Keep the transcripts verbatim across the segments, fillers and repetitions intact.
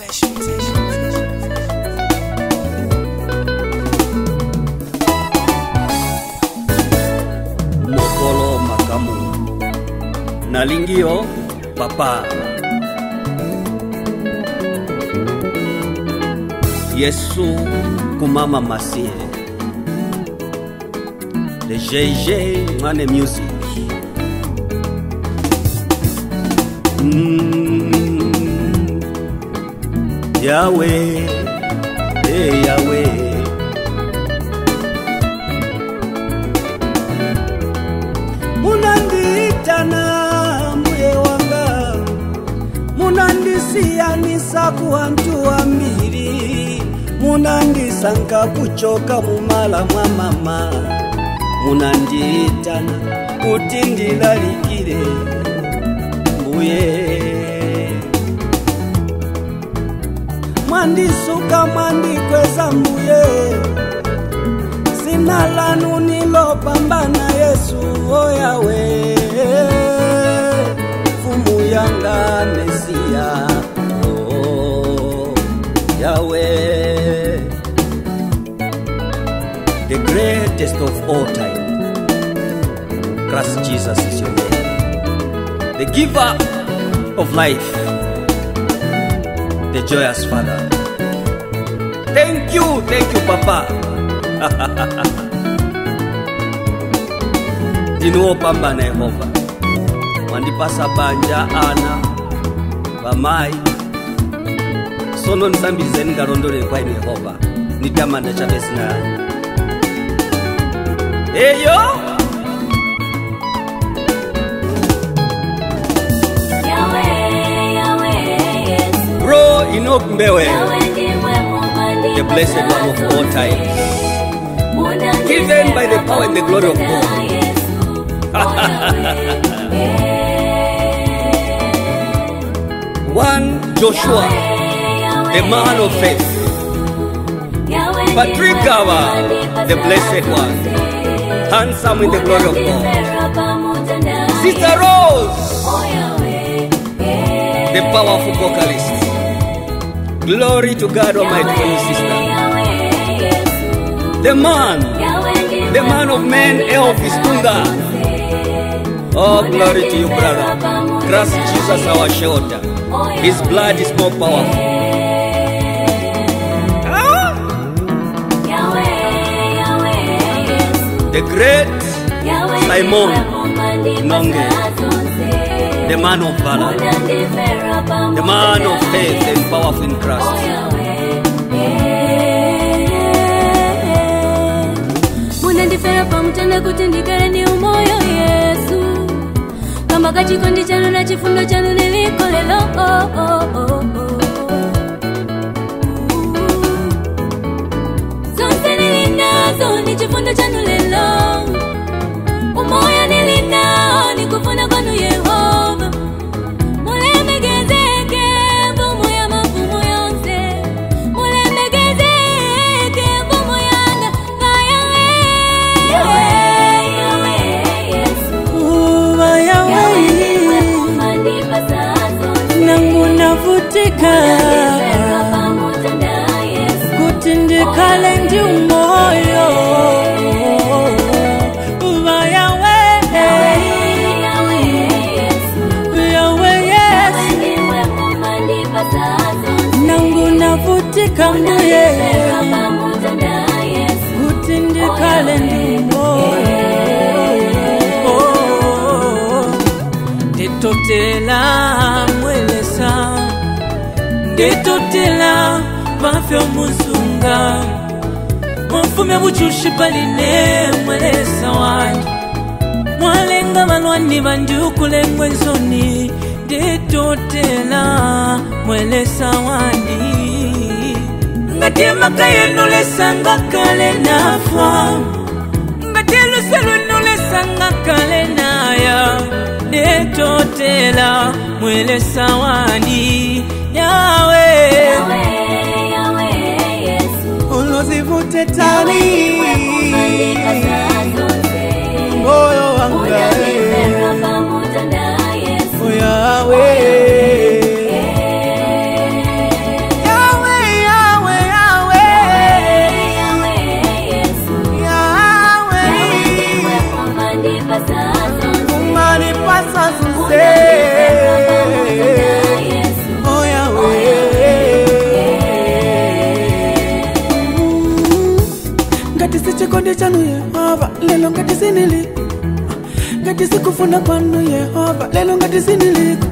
Mokolo makamu nalingio papa Yesu kumama masie the J J Mane music. Mm. Yahweh, hey Yahweh, munanditana muye wanga, munandisiyanisa kuwantu wambiri, munandisanka kuchoka mumala mwa mama, munanditana kuti ndilalikire mbuye, mwandisuka mwandikweza mbuye, sina lanu nilopambana Yesu o Yahweh, fumu yanga Mesia oh Yahweh, the greatest of all time. Christ Jesus is your name, the giver of life, the joyous Father. Thank you, thank you, Papa. Dinuo pamba na Yehova, wandipasa banja ana bamai sono nsambize ngarondole kwa Yehova nitamanda chabesina. Eyo Bro Enoch Mbewe, the blessed one of all time, given by the power and the glory of God. One Joshua, the man of faith. Patrick Gawa, the blessed one, handsome in the glory of God. Sister Rose, the powerful vocalist. Glory to God Almighty for you, sister. The man, the man of men, Elvis Tunga. Oh, glory to you, brother. Christ Jesus, our shelter. His blood is more powerful. Ah! The great Simon Nonge, the man of valor, the man of faith and powerful in Christ. Munandifera pamutanda kuti ndikareni umoyo Yesu, kamba kachikondi chanu na chifundo chanu niliko lelo oh, oh, oh, oh. Zonse nilinazo ni chifundo chanu lelo, umoyo nilinao ni kufuna kwanu Yehova. Mulemegezeke mvumo ya mafumo yonse, mulemegezeke mvumo yanga Yahweh, Yahweh Yesu uwa Yahweh, nangu navutika kutindikale ndi umoyo uwa Yahweh, Yahweh Yesu nangu navutika mbuye kutindikale ndi umoyo. Nditotela mwelesa, nditotela mafyo muzunga, mfume buchushi paline mwelesa wanji, mwalenga balwani bandukule mwezoni. Nditotela mwelesa wandi, ngatima kayenulesa ngakale nafa, ngatiluselu nulesa ngakale naya. Nditotela mwelesa wandi Yahweh, Yahweh, Yahweh Yesu ulozivute tani moyo wangu Yahweh, ngati sikufuna kwanu Yehova lelo ngati siniliko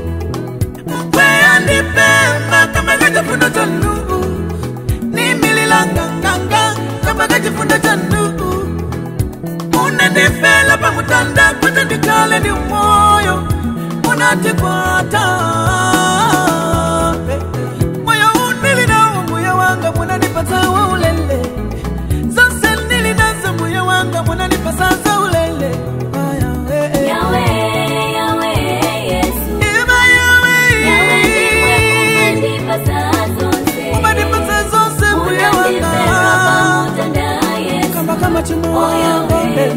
Weyandipemba kama kachifunda chanu Nimililanga nganga kama kachifunda chanu Unandifela pamutanda kwenda ndikale ni moyo Unatikwata Moyo unilina umuya wanga munanipata wa ulele Zose nilinaza umuya wanga munanipasa za ulele Yahweh, Yahweh, Yesu Iba Yahweh Yahweh ndiwe kumanipasa zonse Kumanipasa zonse umuya wanga Unandifela pamutanda Yesu Kamba kama chimo Oh Yahweh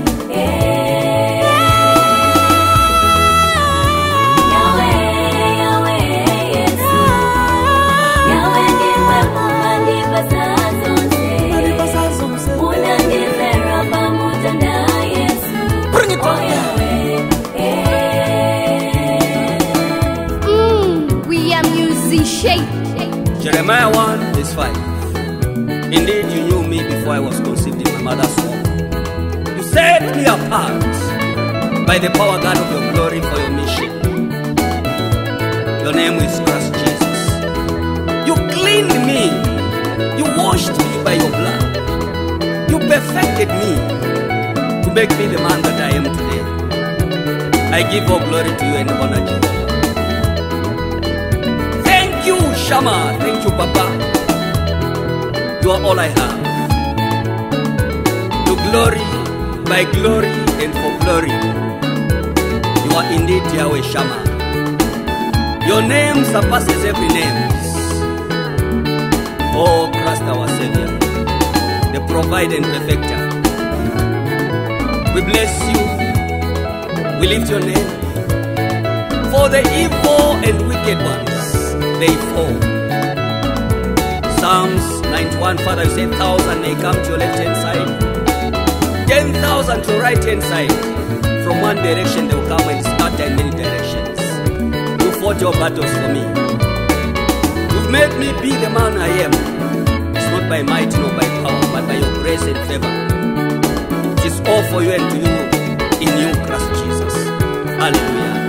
Jeremiah one verse five. Indeed, you knew me before I was conceived in my mother's womb. You set me apart by the power, God, of your glory for your mission. Your name is Christ Jesus. You cleaned me. You washed me by your blood. You perfected me to make me the man that I am today. I give all glory to you and honor you. Thank you, Shama. Thank you, Papa. You are all I have. To glory, by glory, and for glory. You are indeed Yahweh Shama. Your name surpasses every name. Oh, Christ our Savior, the provider and perfecter. We bless you. We lift your name. For the evil and wicked ones, they fall. Psalms ninety-one, Father, you say thousand may come to your left hand side, ten thousand to your right hand side. From one direction they will come and scatter in many directions. You fought your battles for me. You've made me be the man I am. It's not by might nor by power, but by your grace and favor. It is all for you and to you in you, Christ Jesus. Hallelujah.